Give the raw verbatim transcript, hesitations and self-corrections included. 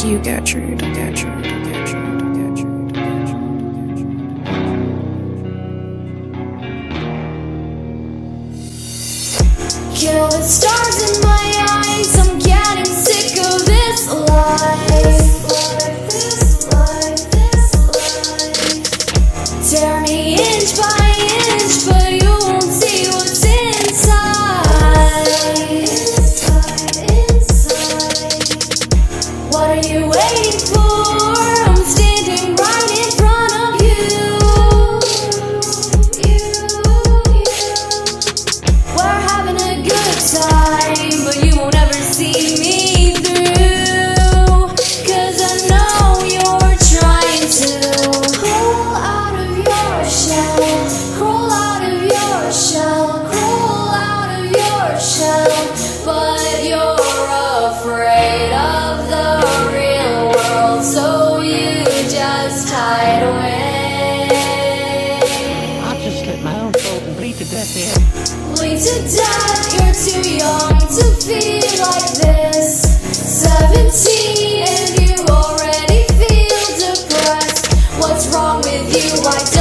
to you, Gertrude, Gertrude, Gertrude, Gertrude, Gertrude. Kill the stars in my eyes, I'm getting sick of this life. This life, this life. Tear me inch by inch, but you won't see what's inside. Inside, inside. What are you waiting for? I'm standing right in front of you. You, you. We're having a good time, but you won't ever see me through. Cause I know you're trying to crawl out of your shell, crawl out of your shell, crawl out of your shell. But you're afraid of the real world, so you just hide away. I'll just slit my own throat and bleed to death here. Bleed to death, you're too young to feel like this. Seventeen and you already feel depressed. What's wrong with you? Why